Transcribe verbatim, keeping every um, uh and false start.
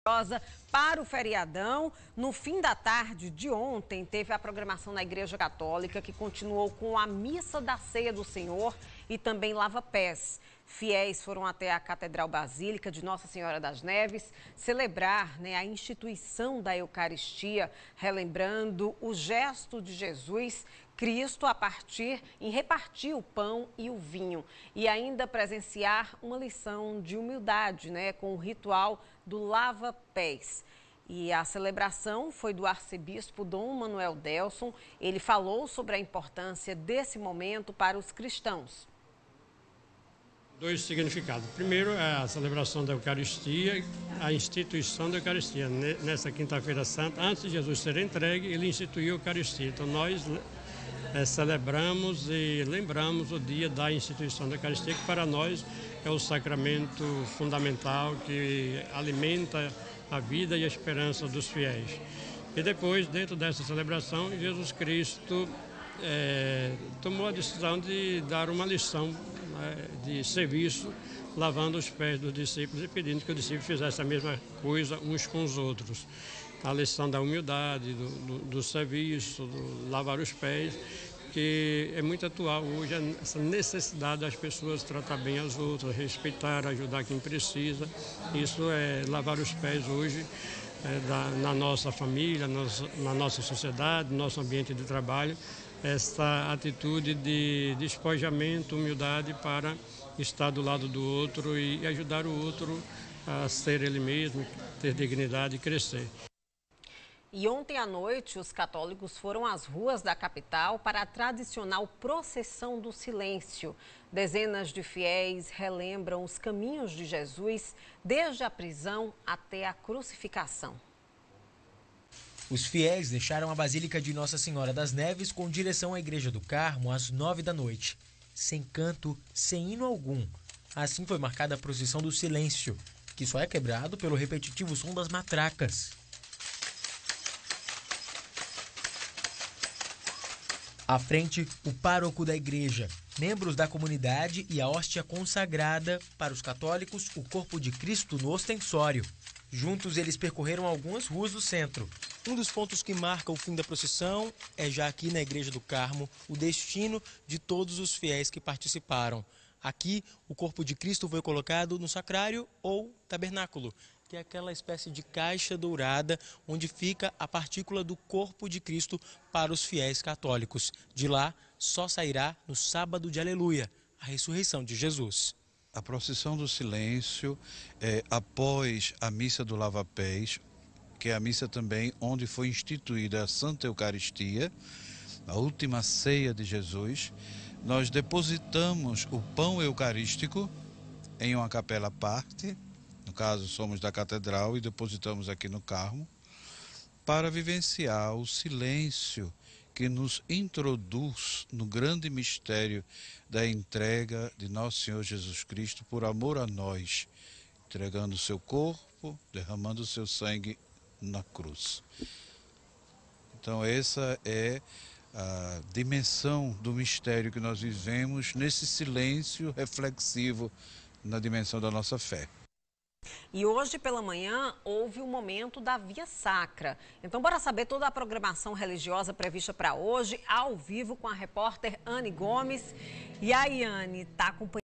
Para o feriadão, no fim da tarde de ontem, teve a programação na Igreja Católica, que continuou com a Missa da Ceia do Senhor e também lava-pés. Fiéis foram até a Catedral Basílica de Nossa Senhora das Neves celebrar, né, a instituição da Eucaristia, relembrando o gesto de Jesus Cristo a partir em repartir o pão e o vinho, e ainda presenciar uma lição de humildade, né, com o ritual do lava-pés. E a celebração foi do arcebispo Dom Manuel Delson. Ele falou sobre a importância desse momento para os cristãos. Dois significados. Primeiro é a celebração da Eucaristia, a instituição da Eucaristia. Nessa quinta-feira santa, antes de Jesus ser entregue, ele instituiu a Eucaristia. Então nós é, celebramos e lembramos o dia da instituição da Eucaristia, que para nós é o sacramento fundamental que alimenta a vida e a esperança dos fiéis. E depois, dentro dessa celebração, Jesus Cristo é, tomou a decisão de dar uma lição de serviço, lavando os pés dos discípulos e pedindo que os discípulos fizessem a mesma coisa uns com os outros. A lição da humildade, do, do, do serviço, do lavar os pés, que é muito atual hoje, essa necessidade das pessoas tratar bem as outras, respeitar, ajudar quem precisa. Isso é lavar os pés hoje é, da, na nossa família, nos, na nossa sociedade, no nosso ambiente de trabalho. Essa atitude de despojamento, humildade para estar do lado do outro e ajudar o outro a ser ele mesmo, ter dignidade e crescer. E ontem à noite, os católicos foram às ruas da capital para a tradicional processão do silêncio. Dezenas de fiéis relembram os caminhos de Jesus, desde a prisão até a crucificação. Os fiéis deixaram a Basílica de Nossa Senhora das Neves com direção à Igreja do Carmo às nove da noite, sem canto, sem hino algum. Assim foi marcada a procissão do silêncio, que só é quebrado pelo repetitivo som das matracas. À frente, o pároco da igreja, membros da comunidade e a hóstia consagrada, para os católicos, o corpo de Cristo no ostensório. Juntos, eles percorreram algumas ruas do centro. Um dos pontos que marca o fim da procissão é já aqui na Igreja do Carmo, o destino de todos os fiéis que participaram. Aqui, o corpo de Cristo foi colocado no sacrário ou tabernáculo, que é aquela espécie de caixa dourada onde fica a partícula do corpo de Cristo para os fiéis católicos. De lá, só sairá no sábado de Aleluia, a ressurreição de Jesus. A procissão do silêncio é após a missa do lava-pés, que é a missa também onde foi instituída a Santa Eucaristia, a última ceia de Jesus. Nós depositamos o pão eucarístico em uma capela à parte, no caso somos da Catedral e depositamos aqui no Carmo, para vivenciar o silêncio que nos introduz no grande mistério da entrega de Nosso Senhor Jesus Cristo por amor a nós, entregando o seu corpo, derramando o seu sangue na cruz. Então essa é a dimensão do mistério que nós vivemos nesse silêncio reflexivo na dimensão da nossa fé. E hoje pela manhã houve o momento da Via Sacra. Então bora saber toda a programação religiosa prevista para hoje, ao vivo com a repórter Anne Gomes. E aí, Anne, tá acompanhando?